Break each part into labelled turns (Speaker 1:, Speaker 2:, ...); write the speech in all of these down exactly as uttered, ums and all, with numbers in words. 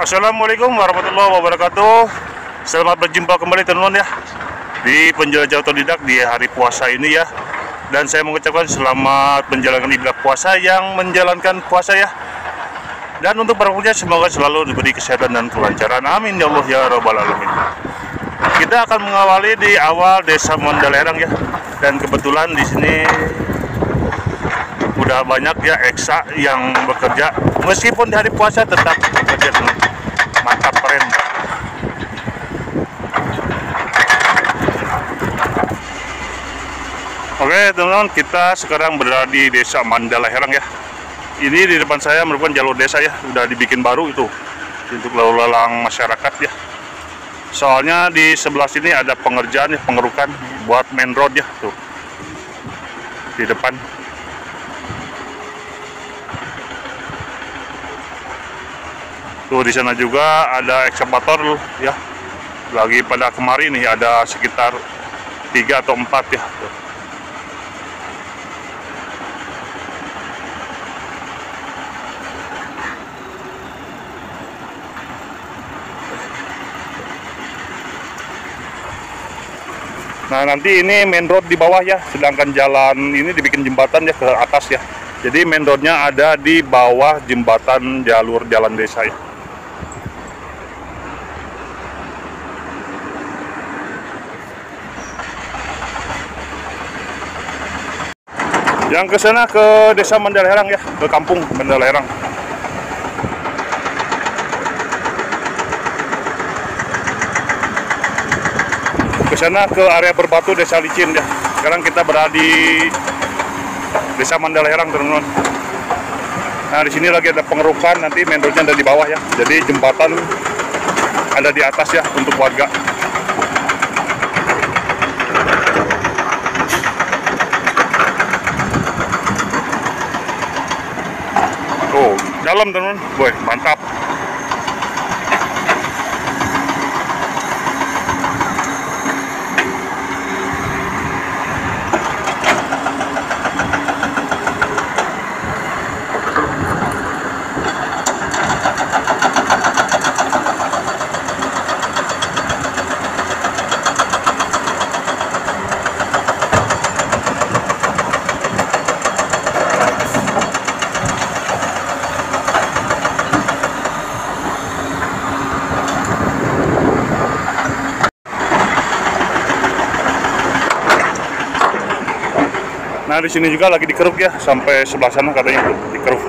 Speaker 1: Assalamualaikum warahmatullahi wabarakatuh. Selamat berjumpa kembali teman-teman ya di penjelajah otodidak di hari puasa ini ya. Dan saya mengucapkan selamat menjalankan ibadah puasa yang menjalankan puasa ya. Dan untuk para pemirsa semoga selalu diberi kesehatan dan kelancaran. Amin ya Allah ya rabbal alamin. Kita akan mengawali di awal Desa Mandalerang ya. Dan kebetulan di sini udah banyak ya eksa yang bekerja meskipun di hari puasa tetap bekerja dengan mantap, keren. Oke teman-teman, kita sekarang berada di Desa Mandalerang ya. Ini di depan saya merupakan jalur desa ya, udah dibikin baru itu untuk lalu lalang masyarakat ya. Soalnya di sebelah sini ada pengerjaan ya, pengerukan buat main road ya tuh di depan. Tuh di sana juga ada ekskavator ya. Lagi pada kemarin nih ada sekitar tiga atau empat ya. Tuh. Nah nanti ini main road di bawah ya, sedangkan jalan ini dibikin jembatan ya ke atas ya. Jadi main roadnya ada di bawah jembatan jalur jalan desa ya. Yang ke sana ke Desa Mandalerang ya, ke kampung Mandalerang. Ke sana ke area berbatu Desa Licin ya. Sekarang kita berada di Desa Mandalerang teman-teman. Nah di sini lagi ada pengerukan, nanti main roadnya ada di bawah ya. Jadi jembatan ada di atas ya untuk warga. Oh, dalam teman-teman, boy, mantap. Nah di sini juga lagi dikeruk ya, sampai sebelah sana katanya dikeruk.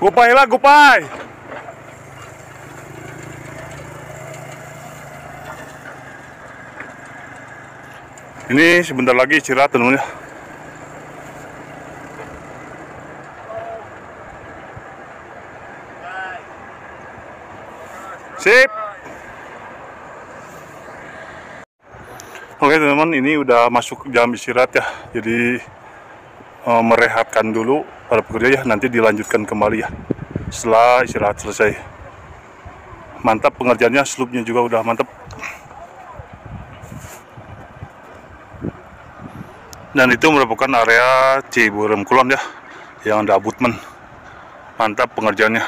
Speaker 1: Gupai lah, gupai. Ini sebentar lagi istirahat teman-teman ya. Sip. Oke teman-teman, ini udah masuk jam istirahat ya. Jadi uh, merehatkan dulu para pekerja ya. Nanti dilanjutkan kembali ya setelah istirahat selesai. Mantap pengerjaannya, sloopnya juga udah mantap. Dan itu merupakan area Ciberem Kulon ya, yang ada abutmen. Mantap pengerjaannya.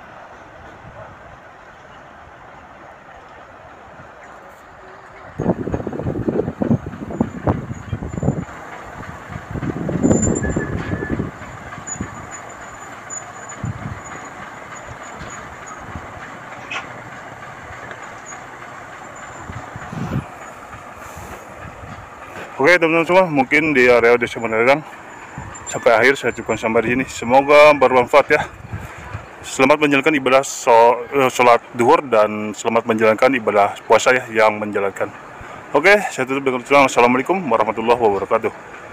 Speaker 1: Oke teman-teman semua, mungkin di area Desa Menerang sampai akhir saya cukupkan sampai di sini. Semoga bermanfaat ya. Selamat menjalankan ibadah sholat duhur dan selamat menjalankan ibadah puasa ya yang menjalankan. Oke, saya tutup dengan ucapan assalamualaikum warahmatullahi wabarakatuh.